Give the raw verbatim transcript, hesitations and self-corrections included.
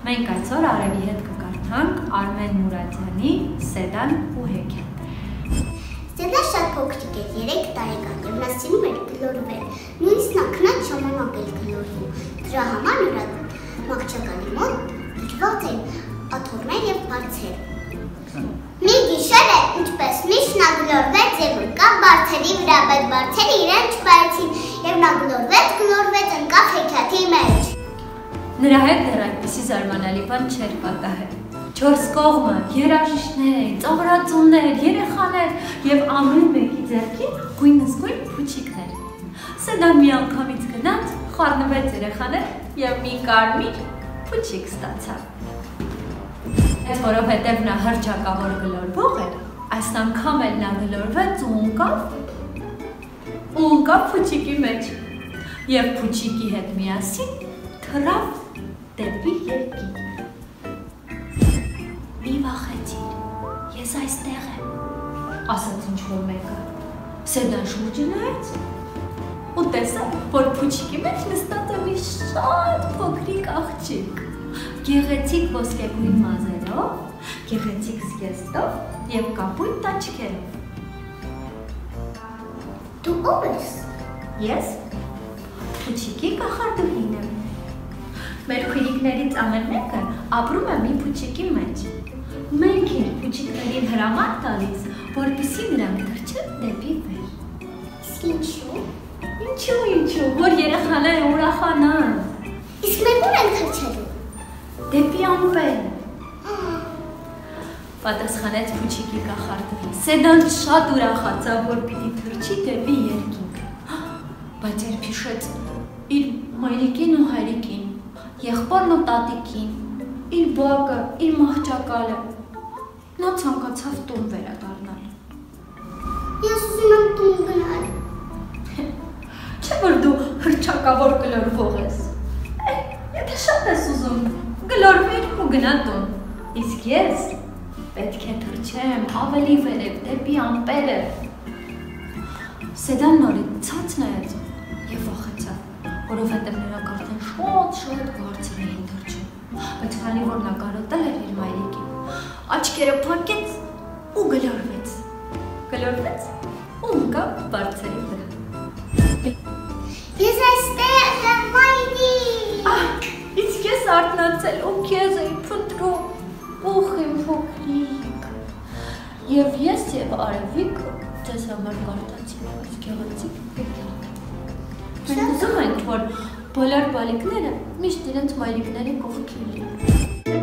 Մենք այսօր Արևի հետ կկարդանք Արմեն Մուրադյանի Սեդան ու հեքիաթը։ Սեդան շատ փոքրիկ էր, երեք տարեկան, եւ նա սիրում էր գլորվել։ Նույնիսկ նա քնած ժամանակ էր գլորվում։ Դրա համար նրա մահճակալի մոտ դրված էին աթոռներ եւ բարձեր։ Մի գիշեր է, ինչպես միշտ նա գլորվեց եւ ընկավ բարձերի վրա, բայց բարձերը իրեն չպարեցին եւ նա գլորվեց, գլորվեց, ընկավ հեքիաթի մեջ։ Նրա հետ դեռ այդպիսի զարմանալի բան չէր պատահել։ Չորս կողմը երաժիշտներ էին, ծաղրածուներ, երեխաներ եւ ամեն մեկի ձեռքին գույնզգույն փուչիկներ։ Սեդան մի անգամից գնաց, խառնվեց երեխաներ եւ մի կարմիր փուչիկ ստացավ։ Այդ որովհետեւ նա հռչակավոր գլորվող էր, այս անգամ էլ նա գլորվեց ու ընկավ ու ընկավ փուչիկի մեջ եւ փուչիկի հետ միասին թռավ դեպի երկինք։ Մի վախեցիր, ես այստեղ եմ, ասաց ինչ-որ մեկը։ Սեդան շուրջը նայեց ու տեսավ, որ փուչիկի մեջ նստած է մի շատ փոքրիկ աղջիկ, գեղեցիկ ոսկեգույն մազերով, գեղեցիկ զգեստով եւ կապույտ աչքերով։ Դու ով ես? Ես փուչիկի կախարդուհին եմ։ Մեր քույրիկներից ամեն մեկը ապրում է մի փուչիկի մեջ։ Մենք ենք փուչիկներին հրաման տալիս, որպեսզի նրանք թռչեն դեպի վեր։ Իսկ ինչու՞։ Ինչու, ինչու, որ երեխաները ուրախանան։ Իսկ մենք ուր ենք թռչելու։ Դեպի ամպեր։ Պատասխանեց փուչիկի կախարդուհին։ Սեդան շատ ուրախացավ, որ պիտի թռչի դեպի երկինք։ Բայց երբ հիշեց իր մայրիկին ու հայրիկին, եղբորն ու տատիկին, իր բակը, իր մահճակալը, նա ցանկացավ տուն վերադառնալ։ Ես ուզում եմ տուն գնալ։ Չէ՞ որ դու հռչակավոր գլորվող ես։ Եթե շատ ես ուզում, գլորվիր ու գնա տուն։ Իսկ ես պետք է թռչեմ ավելի վերև դեպի ամպերը։ Սեդան նորից ցած նայեց եւ վախեցավ, որովհետեւ նրանք արդեն շատ-շատ բարձր էին թռչում, բայց քանի որ նա կարոտել էր իր մայրիկին, աչքերը փակեց ու գլորվեց, գլորվեց ու ընկավ բարձրի վրա։ Ես այստեղ եմ, մայրիկ։ Ահ, իսկ ես արթնացել ու քեզ էի փնտրում, ուխ իմ փոքրիկ։ Եվ ես եւ Արևիկը ձեզ համար կարդացինք այս գեղեցիկ հեքիաթը։ Մենք ուզում ենք, որ բոլոր բալիկները միշտ իրենց մայրիկների կողքին լինեն։